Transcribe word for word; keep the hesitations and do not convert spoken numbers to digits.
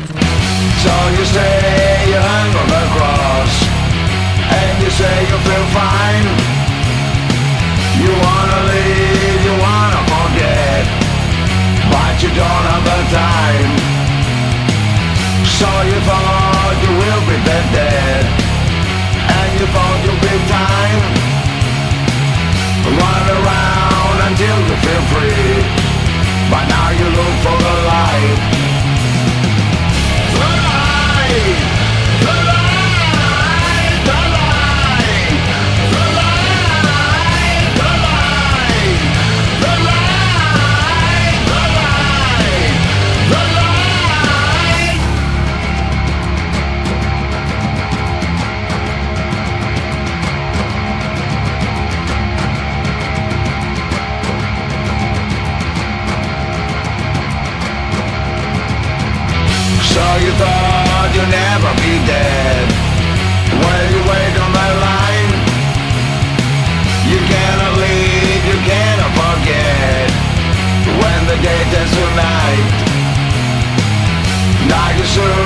So you say you hung on the cross, and you say you feel fine. You wanna leave, you wanna forget, but you don't have the time. So you thought you will be dead dead, and you thought you'd be time. Run around until you feel free, but now you look for the light. The light, the light, the light, the light, the light, the light, the light, the light. So you thought you'd never be dead. Well, you wait on the line. You cannot leave, you cannot forget, when the day turns to night. Now you soon